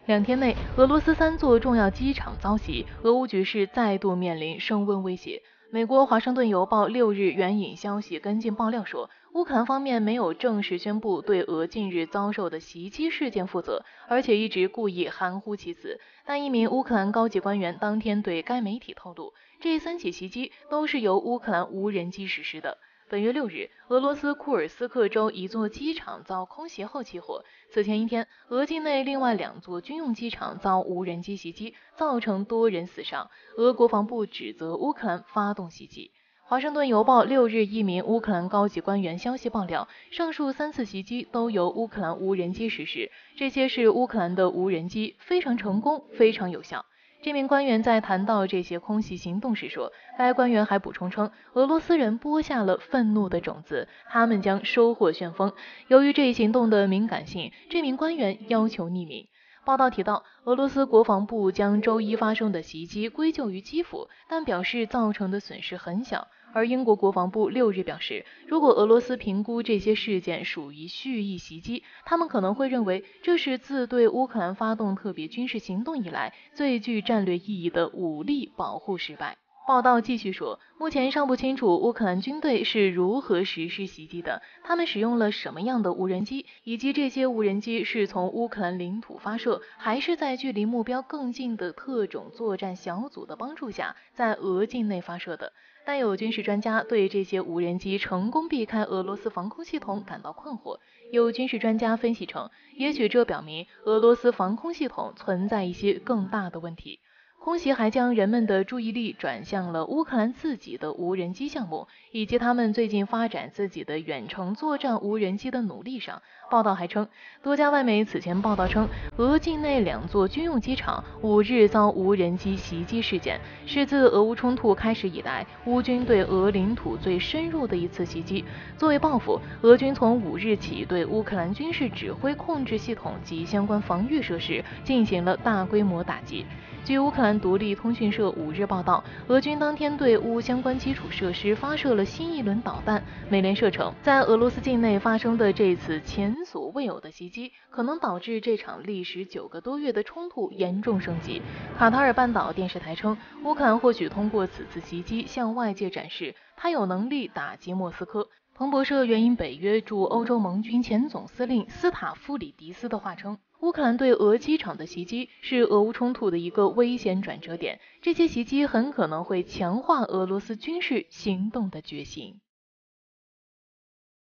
2天内，俄罗斯3座重要机场遭袭，俄乌局势再度面临升温威胁。美国《华盛顿邮报》6日援引消息跟进爆料说，乌克兰方面没有正式宣布对俄近日遭受的袭击事件负责，而且一直故意含糊其辞。但一名乌克兰高级官员当天对该媒体透露，这3起袭击都是由乌克兰无人机实施的。本月6日，俄罗斯库尔斯克州一座机场遭空袭后起火。此前一天，俄境内另外2座军用机场遭无人机袭击，造成多人死伤。俄国防部指责乌克兰发动袭击。华盛顿邮报6日一名乌克兰高级官员消息爆料，上述3次袭击都由乌克兰无人机实施，这些是乌克兰的无人机，非常成功，非常有效。这名官员在谈到这些空袭行动时说，该官员还补充称，俄罗斯人播下了愤怒的种子，他们将收获旋风。由于这一行动的敏感性，这名官员要求匿名。报道提到，俄罗斯国防部将周一发生的袭击归咎于基辅，但表示造成的损失很小。而英国国防部6日表示，如果俄罗斯评估这些事件属于蓄意袭击，他们可能会认为这是自对乌克兰发动特别军事行动以来最具战略意义的武力保护失败。报道继续说，目前尚不清楚乌克兰军队是如何实施袭击的，他们使用了什么样的无人机，以及这些无人机是从乌克兰领土发射，还是在距离目标更近的特种作战小组的帮助下，在俄境内发射的。但有军事专家对这些无人机成功避开俄罗斯防空系统感到困惑。有军事专家分析称，也许这表明俄罗斯防空系统存在一些更大的问题。空袭还将人们的注意力转向了乌克兰自己的无人机项目，以及他们最近发展自己的远程作战无人机的努力上。报道还称，多家外媒此前报道称，俄境内2座军用机场5日遭无人机袭击事件，是自俄乌冲突开始以来，乌军对俄领土最深入的一次袭击。作为报复，俄军从5日起对乌克兰军事指挥控制系统及相关防御设施进行了大规模打击。据乌克兰独立通讯社5日报道，俄军当天对乌相关基础设施发射了新一轮导弹。美联社称，在俄罗斯境内发生的这次前所未有的袭击，可能导致这场历时9个多月的冲突严重升级。卡塔尔半岛电视台称，乌克兰或许通过此次袭击向外界展示，他有能力打击莫斯科。彭博社援引北约驻欧洲盟军前总司令斯塔夫里迪斯的话称，乌克兰对俄机场的袭击是俄乌冲突的一个危险转折点，这些袭击很可能会强化俄罗斯军事行动的决心。